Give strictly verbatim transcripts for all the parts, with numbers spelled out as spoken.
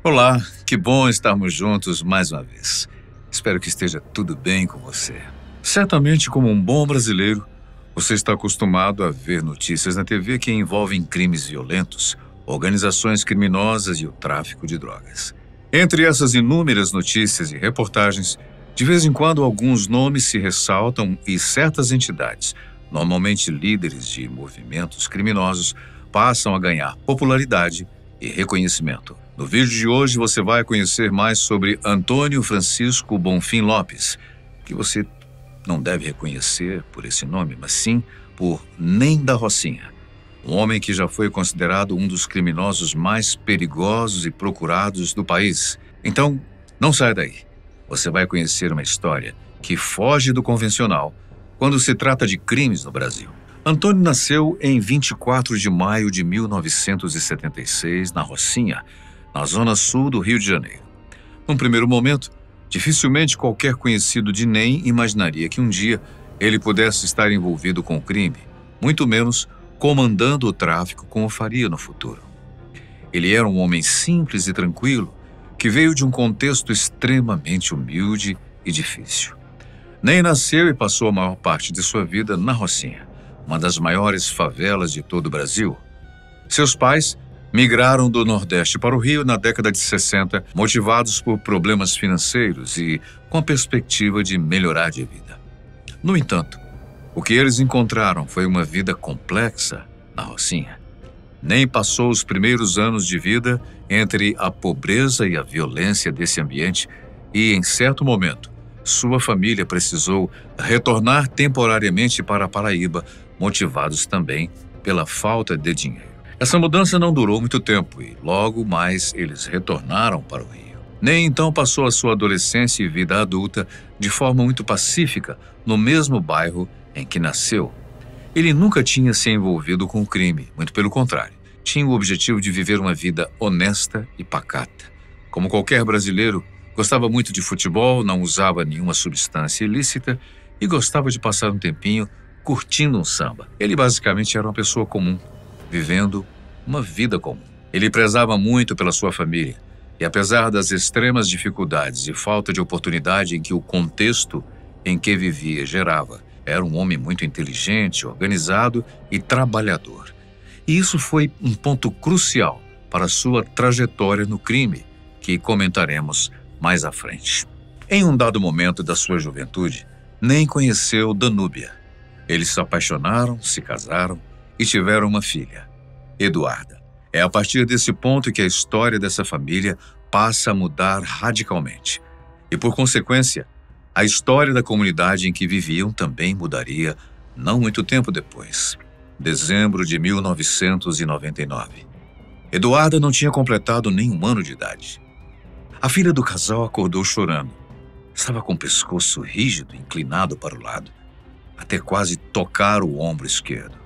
Olá, que bom estarmos juntos mais uma vez. Espero que esteja tudo bem com você. Certamente, como um bom brasileiro, você está acostumado a ver notícias na T V que envolvem crimes violentos, organizações criminosas e o tráfico de drogas. Entre essas inúmeras notícias e reportagens, de vez em quando alguns nomes se ressaltam e certas entidades, normalmente líderes de movimentos criminosos, passam a ganhar popularidade e reconhecimento. No vídeo de hoje você vai conhecer mais sobre Antônio Francisco Bonfim Lopes, que você não deve reconhecer por esse nome, mas sim por Nem da Rocinha, um homem que já foi considerado um dos criminosos mais perigosos e procurados do país. Então, não saia daí. Você vai conhecer uma história que foge do convencional quando se trata de crimes no Brasil. Antônio nasceu em vinte e quatro de maio de mil novecentos e setenta e seis, na Rocinha, na zona sul do Rio de Janeiro. Num primeiro momento, dificilmente qualquer conhecido de Nem imaginaria que um dia ele pudesse estar envolvido com o crime, muito menos comandando o tráfico como faria no futuro. Ele era um homem simples e tranquilo, que veio de um contexto extremamente humilde e difícil. Nem nasceu e passou a maior parte de sua vida na Rocinha, uma das maiores favelas de todo o Brasil. Seus pais migraram do Nordeste para o Rio na década de sessenta, motivados por problemas financeiros e com a perspectiva de melhorar de vida. No entanto, o que eles encontraram foi uma vida complexa na Rocinha. Nem passou os primeiros anos de vida entre a pobreza e a violência desse ambiente e, em certo momento, sua família precisou retornar temporariamente para a Paraíba, motivados também pela falta de dinheiro. Essa mudança não durou muito tempo e logo mais eles retornaram para o Rio. Nem então passou a sua adolescência e vida adulta de forma muito pacífica no mesmo bairro em que nasceu. Ele nunca tinha se envolvido com o crime, muito pelo contrário. Tinha o objetivo de viver uma vida honesta e pacata. Como qualquer brasileiro, gostava muito de futebol, não usava nenhuma substância ilícita e gostava de passar um tempinho curtindo um samba. Ele basicamente era uma pessoa comum, vivendo uma vida comum. Ele prezava muito pela sua família e, apesar das extremas dificuldades e falta de oportunidade em que o contexto em que vivia gerava, era um homem muito inteligente, organizado e trabalhador. E isso foi um ponto crucial para sua trajetória no crime, que comentaremos mais à frente. Em um dado momento da sua juventude, Nem conheceu Danúbia. Eles se apaixonaram, se casaram e tiveram uma filha, Eduarda. É a partir desse ponto que a história dessa família passa a mudar radicalmente. E, por consequência, a história da comunidade em que viviam também mudaria não muito tempo depois. Dezembro de mil novecentos e noventa e nove. Eduarda não tinha completado nem um ano de idade. A filha do casal acordou chorando. Estava com o pescoço rígido, inclinado para o lado, até quase tocar o ombro esquerdo.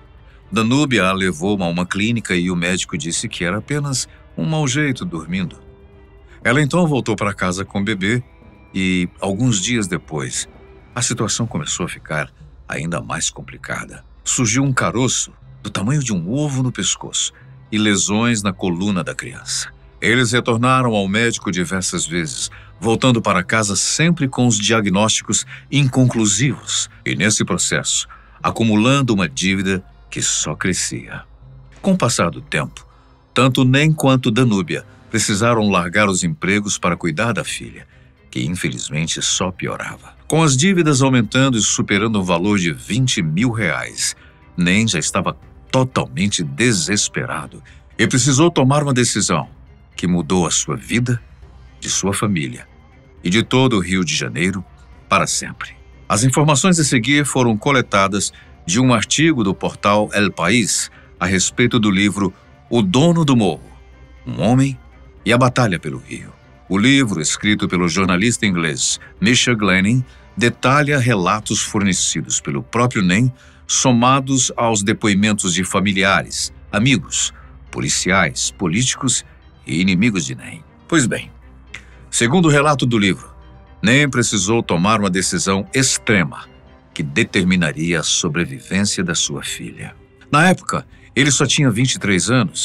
Danúbia a levou a uma clínica e o médico disse que era apenas um mau jeito dormindo. Ela então voltou para casa com o bebê e, alguns dias depois, a situação começou a ficar ainda mais complicada. Surgiu um caroço do tamanho de um ovo no pescoço e lesões na coluna da criança. Eles retornaram ao médico diversas vezes, voltando para casa sempre com os diagnósticos inconclusivos e, nesse processo, acumulando uma dívida que só crescia. Com o passar do tempo, tanto Nem quanto Danúbia precisaram largar os empregos para cuidar da filha, que infelizmente só piorava. Com as dívidas aumentando e superando o valor de vinte mil reais, Nem já estava totalmente desesperado e precisou tomar uma decisão que mudou a sua vida, de sua família e de todo o Rio de Janeiro para sempre. As informações a seguir foram coletadas de um artigo do portal El País a respeito do livro O Dono do Morro, um Homem e a Batalha pelo Rio. O livro, escrito pelo jornalista inglês Misha Glenning, detalha relatos fornecidos pelo próprio Nem, somados aos depoimentos de familiares, amigos, policiais, políticos e inimigos de Nem. Pois bem, segundo o relato do livro, Nem precisou tomar uma decisão extrema que determinaria a sobrevivência da sua filha. Na época, ele só tinha vinte e três anos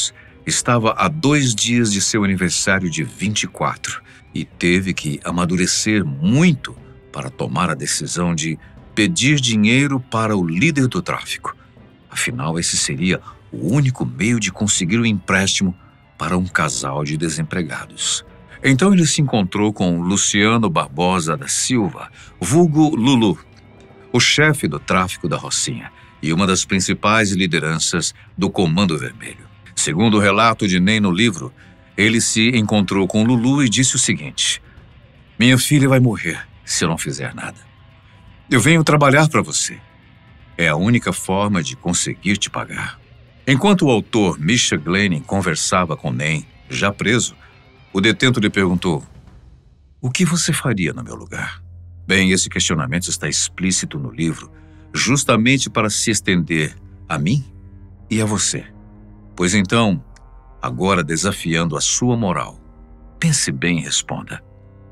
estava a dois dias de seu aniversário de vinte e quatro e teve que amadurecer muito para tomar a decisão de pedir dinheiro para o líder do tráfico. Afinal, esse seria o único meio de conseguir um empréstimo para um casal de desempregados. Então ele se encontrou com Luciano Barbosa da Silva, vulgo Lulu, o chefe do tráfico da Rocinha e uma das principais lideranças do Comando Vermelho. Segundo o relato de Ney no livro, ele se encontrou com Lulu e disse o seguinte: "Minha filha vai morrer se eu não fizer nada. Eu venho trabalhar para você. É a única forma de conseguir te pagar." Enquanto o autor Misha Glennon conversava com Ney, já preso, o detento lhe perguntou: "O que você faria no meu lugar?" Bem, esse questionamento está explícito no livro, justamente para se estender a mim e a você. Pois então, agora desafiando a sua moral, pense bem e responda: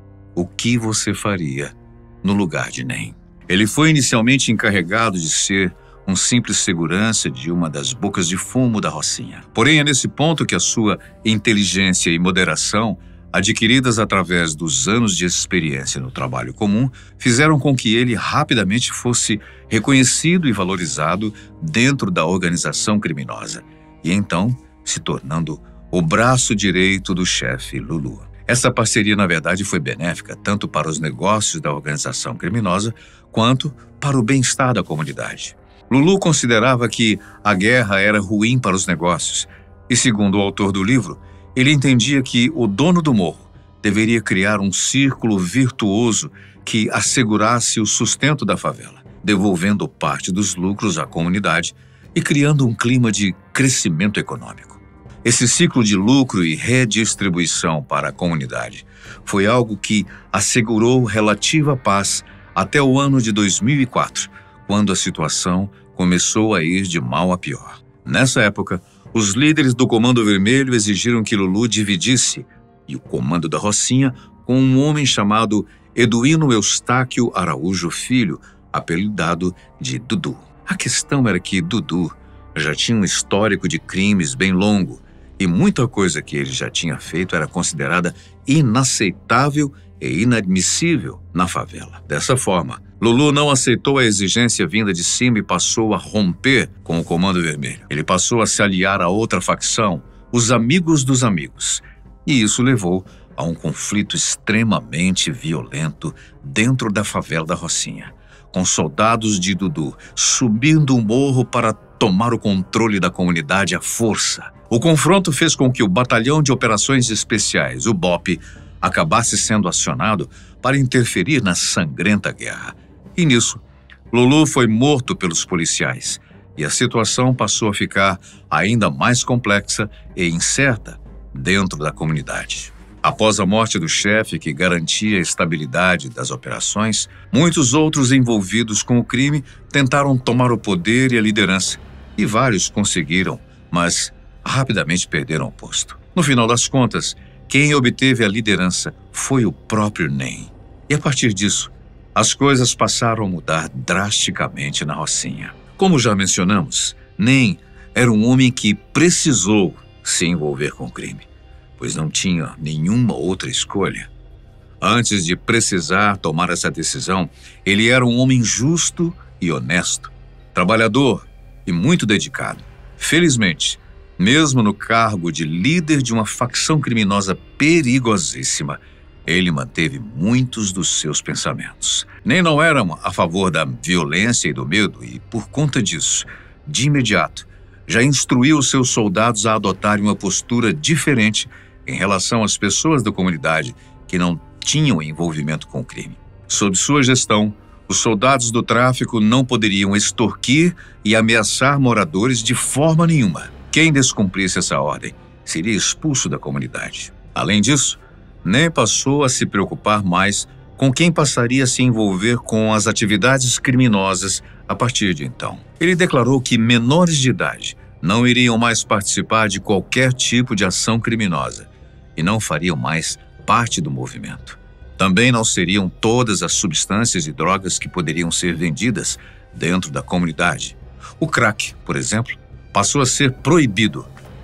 o que você faria no lugar de Ney? Ele foi inicialmente encarregado de ser um simples segurança de uma das bocas de fumo da Rocinha. Porém, é nesse ponto que a sua inteligência e moderação, adquiridas através dos anos de experiência no trabalho comum, fizeram com que ele rapidamente fosse reconhecido e valorizado dentro da organização criminosa, e então se tornando o braço direito do chefe Lulu. Essa parceria, na verdade, foi benéfica tanto para os negócios da organização criminosa quanto para o bem-estar da comunidade. Lulu considerava que a guerra era ruim para os negócios e, segundo o autor do livro, ele entendia que o dono do morro deveria criar um círculo virtuoso que assegurasse o sustento da favela, devolvendo parte dos lucros à comunidade e criando um clima de crescimento econômico. Esse ciclo de lucro e redistribuição para a comunidade foi algo que assegurou relativa paz até o ano de dois mil e quatro, quando a situação começou a ir de mal a pior. Nessa época, os líderes do Comando Vermelho exigiram que Lulu dividisse e o comando da Rocinha com um homem chamado Eduino Eustáquio Araújo Filho, apelidado de Dudu. A questão era que Dudu já tinha um histórico de crimes bem longo e muita coisa que ele já tinha feito era considerada inaceitável e inadmissível na favela. Dessa forma, Lulu não aceitou a exigência vinda de cima e passou a romper com o Comando Vermelho. Ele passou a se aliar a outra facção, os Amigos dos Amigos. E isso levou a um conflito extremamente violento dentro da favela da Rocinha, com soldados de Dudu subindo o morro para tomar o controle da comunidade à força. O confronto fez com que o Batalhão de Operações Especiais, o B O P, acabasse sendo acionado para interferir na sangrenta guerra. E nisso, Lulu foi morto pelos policiais e a situação passou a ficar ainda mais complexa e incerta dentro da comunidade. Após a morte do chefe que garantia a estabilidade das operações, muitos outros envolvidos com o crime tentaram tomar o poder e a liderança, e vários conseguiram, mas rapidamente perderam o posto. No final das contas, quem obteve a liderança foi o próprio Ney. E a partir disso, as coisas passaram a mudar drasticamente na Rocinha. Como já mencionamos, Ney era um homem que precisou se envolver com o crime, pois não tinha nenhuma outra escolha. Antes de precisar tomar essa decisão, ele era um homem justo e honesto, trabalhador e muito dedicado. Felizmente, mesmo no cargo de líder de uma facção criminosa perigosíssima, ele manteve muitos dos seus pensamentos. Nem não era a favor da violência e do medo e, por conta disso, de imediato, já instruiu seus soldados a adotarem uma postura diferente em relação às pessoas da comunidade que não tinham envolvimento com o crime. Sob sua gestão, os soldados do tráfico não poderiam extorquir e ameaçar moradores de forma nenhuma. Quem descumprisse essa ordem seria expulso da comunidade. Além disso, Ney passou a se preocupar mais com quem passaria a se envolver com as atividades criminosas a partir de então. Ele declarou que menores de idade não iriam mais participar de qualquer tipo de ação criminosa e não fariam mais parte do movimento. Também não seriam todas as substâncias e drogas que poderiam ser vendidas dentro da comunidade. O crack, por exemplo, passou a ser proibido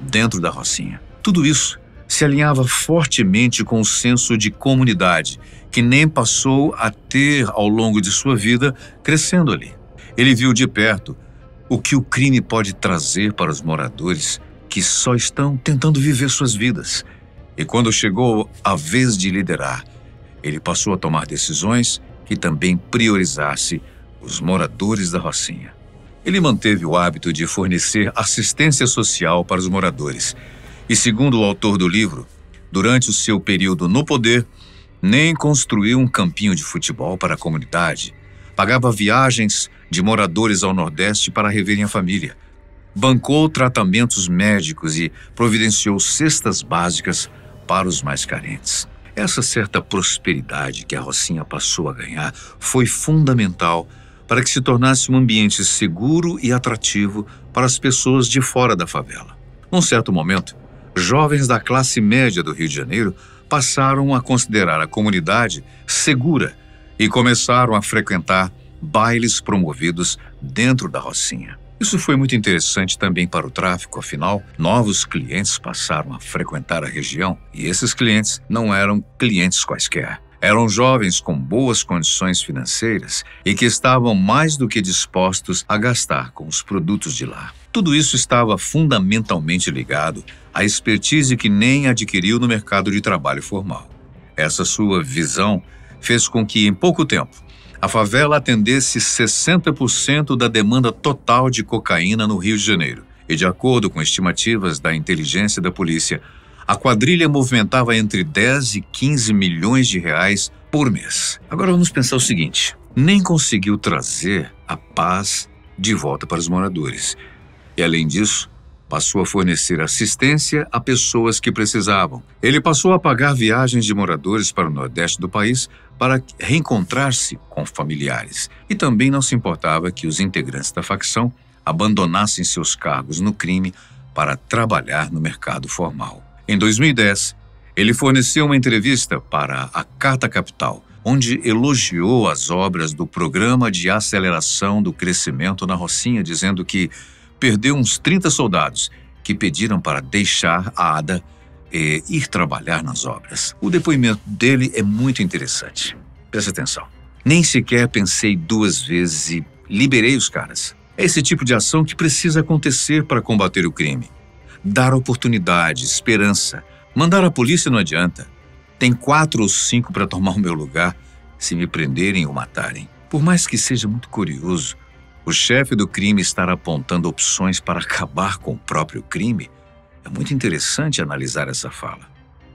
dentro da Rocinha. Tudo isso se alinhava fortemente com o senso de comunidade que nem passou a ter ao longo de sua vida crescendo ali. Ele viu de perto o que o crime pode trazer para os moradores que só estão tentando viver suas vidas. E quando chegou a vez de liderar, ele passou a tomar decisões que também priorizasse os moradores da Rocinha. Ele manteve o hábito de fornecer assistência social para os moradores. E segundo o autor do livro, durante o seu período no poder, nem construiu um campinho de futebol para a comunidade. Pagava viagens de moradores ao Nordeste para reverem a família. Bancou tratamentos médicos e providenciou cestas básicas para os mais carentes. Essa certa prosperidade que a Rocinha passou a ganhar foi fundamental para que se tornasse um ambiente seguro e atrativo para as pessoas de fora da favela. Num certo momento, jovens da classe média do Rio de Janeiro passaram a considerar a comunidade segura e começaram a frequentar bailes promovidos dentro da Rocinha. Isso foi muito interessante também para o tráfico, afinal, novos clientes passaram a frequentar a região e esses clientes não eram clientes quaisquer. Eram jovens com boas condições financeiras e que estavam mais do que dispostos a gastar com os produtos de lá. Tudo isso estava fundamentalmente ligado à expertise que nem adquiriu no mercado de trabalho formal. Essa sua visão fez com que, em pouco tempo, a favela atendesse sessenta por cento da demanda total de cocaína no Rio de Janeiro. E, de acordo com estimativas da inteligência da polícia, a quadrilha movimentava entre dez e quinze milhões de reais por mês. Agora vamos pensar o seguinte: nem conseguiu trazer a paz de volta para os moradores. E, além disso, passou a fornecer assistência a pessoas que precisavam. Ele passou a pagar viagens de moradores para o Nordeste do país para reencontrar-se com familiares. E também não se importava que os integrantes da facção abandonassem seus cargos no crime para trabalhar no mercado formal. Em dois mil e dez, ele forneceu uma entrevista para a Carta Capital, onde elogiou as obras do Programa de Aceleração do Crescimento na Rocinha, dizendo que perdeu uns trinta soldados que pediram para deixar a ADA e ir trabalhar nas obras. O depoimento dele é muito interessante. Preste atenção. Nem sequer pensei duas vezes e liberei os caras. É esse tipo de ação que precisa acontecer para combater o crime. Dar oportunidade, esperança. Mandar a polícia não adianta. Tem quatro ou cinco para tomar o meu lugar se me prenderem ou matarem. Por mais que seja muito curioso, o chefe do crime estar apontando opções para acabar com o próprio crime, é muito interessante analisar essa fala.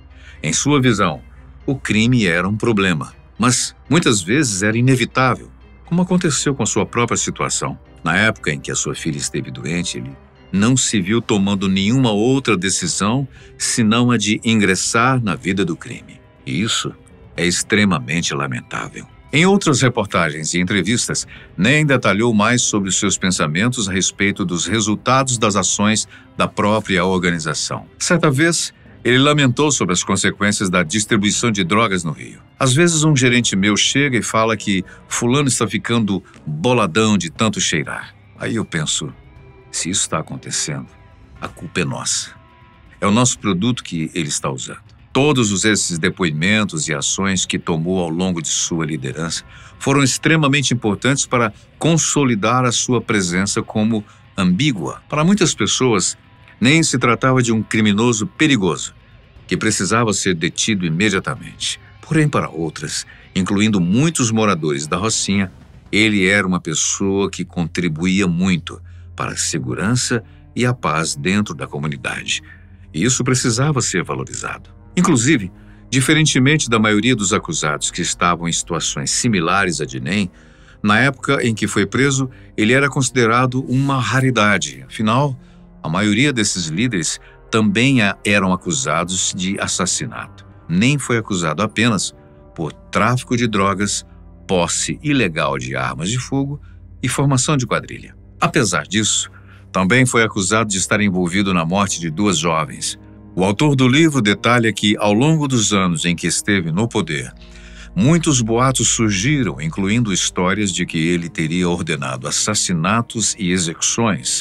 Em sua visão, o crime era um problema, mas muitas vezes era inevitável, como aconteceu com sua própria situação. Na época em que a sua filha esteve doente, ele não se viu tomando nenhuma outra decisão senão a de ingressar na vida do crime. E isso é extremamente lamentável. Em outras reportagens e entrevistas, nem detalhou mais sobre os seus pensamentos a respeito dos resultados das ações da própria organização. Certa vez, ele lamentou sobre as consequências da distribuição de drogas no Rio. Às vezes, um gerente meu chega e fala que fulano está ficando boladão de tanto cheirar. Aí eu penso, se isso está acontecendo, a culpa é nossa. É o nosso produto que ele está usando. Todos esses depoimentos e ações que tomou ao longo de sua liderança foram extremamente importantes para consolidar a sua presença como ambígua. Para muitas pessoas, nem se tratava de um criminoso perigoso, que precisava ser detido imediatamente. Porém, para outras, incluindo muitos moradores da Rocinha, ele era uma pessoa que contribuía muito para a segurança e a paz dentro da comunidade. E isso precisava ser valorizado. Inclusive, diferentemente da maioria dos acusados que estavam em situações similares a de Nem, na época em que foi preso, ele era considerado uma raridade. Afinal, a maioria desses líderes também eram acusados de assassinato. Nem foi acusado apenas por tráfico de drogas, posse ilegal de armas de fogo e formação de quadrilha. Apesar disso, também foi acusado de estar envolvido na morte de duas jovens. O autor do livro detalha que, ao longo dos anos em que esteve no poder, muitos boatos surgiram, incluindo histórias de que ele teria ordenado assassinatos e execuções,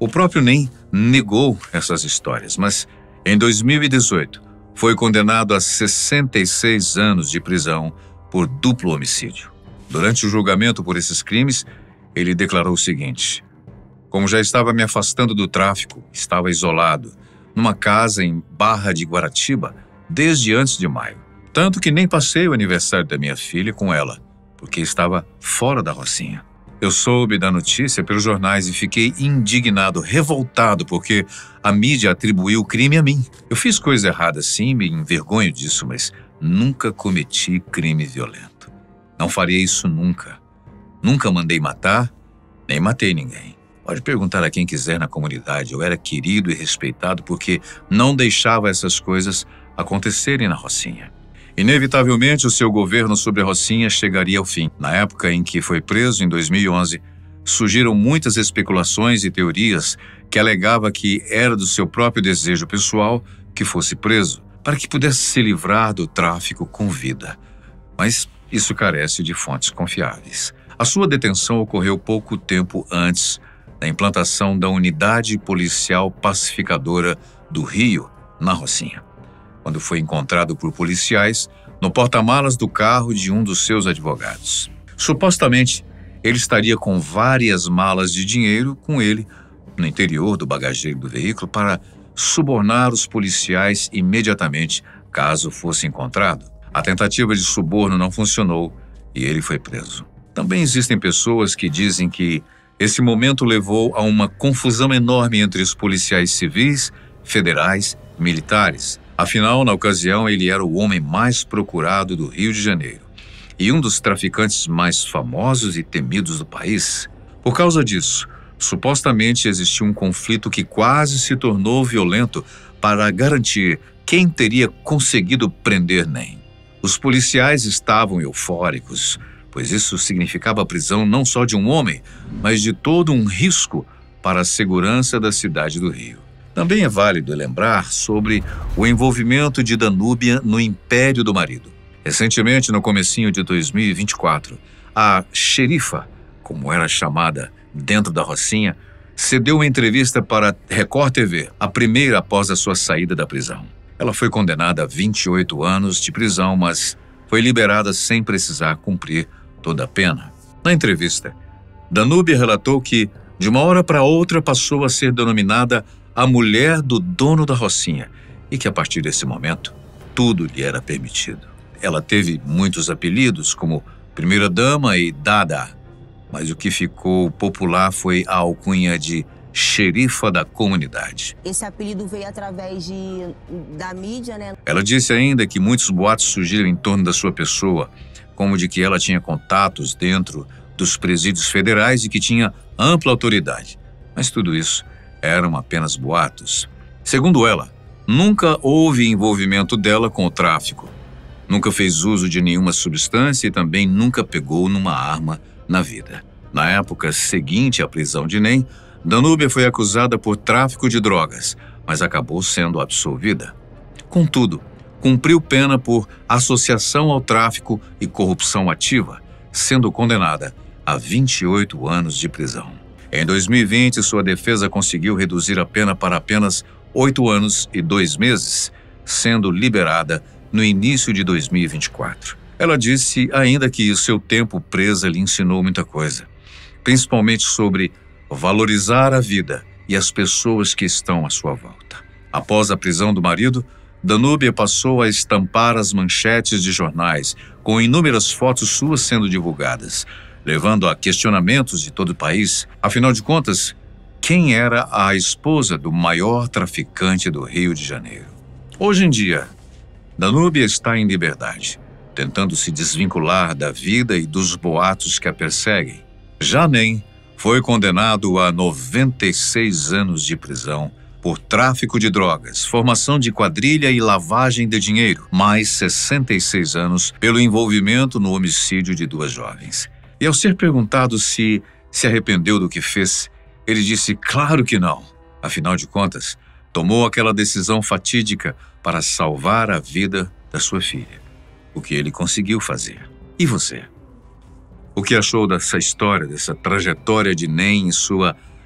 O próprio Nem negou essas histórias, mas em dois mil e dezoito foi condenado a sessenta e seis anos de prisão por duplo homicídio. Durante o julgamento por esses crimes, ele declarou o seguinte: como já estava me afastando do tráfico, estava isolado, numa casa em Barra de Guaratiba, desde antes de maio. Tanto que nem passei o aniversário da minha filha com ela, porque estava fora da Rocinha. Eu soube da notícia pelos jornais e fiquei indignado, revoltado, porque a mídia atribuiu o crime a mim. Eu fiz coisa errada sim, me envergonho disso, mas nunca cometi crime violento. Não faria isso nunca. Nunca mandei matar, nem matei ninguém. Pode perguntar a quem quiser na comunidade. Eu era querido e respeitado porque não deixava essas coisas acontecerem na Rocinha. Inevitavelmente, o seu governo sobre a Rocinha chegaria ao fim. Na época em que foi preso, em dois mil e onze, surgiram muitas especulações e teorias que alegava que era do seu próprio desejo pessoal que fosse preso, para que pudesse se livrar do tráfico com vida. Mas isso carece de fontes confiáveis. A sua detenção ocorreu pouco tempo antes da implantação da Unidade Policial Pacificadora do Rio, na Rocinha, quando foi encontrado por policiais no porta-malas do carro de um dos seus advogados. Supostamente, ele estaria com várias malas de dinheiro com ele no interior do bagageiro do veículo para subornar os policiais imediatamente caso fosse encontrado. A tentativa de suborno não funcionou e ele foi preso. Também existem pessoas que dizem que esse momento levou a uma confusão enorme entre os policiais civis, federais e militares. Afinal, na ocasião, ele era o homem mais procurado do Rio de Janeiro e um dos traficantes mais famosos e temidos do país. Por causa disso, supostamente existiu um conflito que quase se tornou violento para garantir quem teria conseguido prender Nem. Os policiais estavam eufóricos, pois isso significava a prisão não só de um homem, mas de todo um risco para a segurança da cidade do Rio. Também é válido lembrar sobre o envolvimento de Danúbia no império do marido. Recentemente, no comecinho de dois mil e vinte e quatro, a xerifa, como era chamada dentro da Rocinha, cedeu uma entrevista para a Record T V, a primeira após a sua saída da prisão. Ela foi condenada a vinte e oito anos de prisão, mas foi liberada sem precisar cumprir toda a pena. Na entrevista, Danúbia relatou que, de uma hora para outra, passou a ser denominada a mulher do dono da Rocinha e que, a partir desse momento, tudo lhe era permitido. Ela teve muitos apelidos, como Primeira Dama e Dada, mas o que ficou popular foi a alcunha de xerifa da comunidade. Esse apelido veio através de, da mídia, né? Ela disse ainda que muitos boatos surgiram em torno da sua pessoa, como de que ela tinha contatos dentro dos presídios federais e que tinha ampla autoridade. Mas tudo isso eram apenas boatos. Segundo ela, nunca houve envolvimento dela com o tráfico. Nunca fez uso de nenhuma substância e também nunca pegou numa arma na vida. Na época seguinte à prisão de Nem, Danúbia foi acusada por tráfico de drogas, mas acabou sendo absolvida. Contudo, cumpriu pena por associação ao tráfico e corrupção ativa, sendo condenada a vinte e oito anos de prisão. Em dois mil e vinte, sua defesa conseguiu reduzir a pena para apenas oito anos e dois meses, sendo liberada no início de dois mil e vinte e quatro. Ela disse ainda que o seu tempo presa lhe ensinou muita coisa, principalmente sobre valorizar a vida e as pessoas que estão à sua volta. Após a prisão do marido, Danúbia passou a estampar as manchetes de jornais, com inúmeras fotos suas sendo divulgadas, levando a questionamentos de todo o país. Afinal de contas, quem era a esposa do maior traficante do Rio de Janeiro? Hoje em dia, Danúbia está em liberdade, tentando se desvincular da vida e dos boatos que a perseguem. Já Nem foi condenado a noventa e seis anos de prisão por tráfico de drogas, formação de quadrilha e lavagem de dinheiro, mais sessenta e seis anos pelo envolvimento no homicídio de duas jovens. E ao ser perguntado se se arrependeu do que fez, ele disse claro que não. Afinal de contas, tomou aquela decisão fatídica para salvar a vida da sua filha, o que ele conseguiu fazer. E você? O que achou dessa história, dessa trajetória de Nem em sua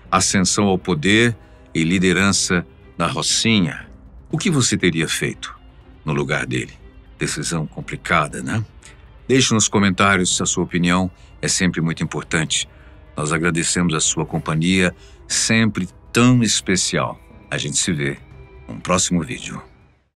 ascensão ao poder e liderança da Rocinha. O que você teria feito no lugar dele? Decisão complicada, né? Deixe nos comentários a sua opinião, é sempre muito importante. Nós agradecemos a sua companhia, sempre tão especial. A gente se vê no próximo vídeo.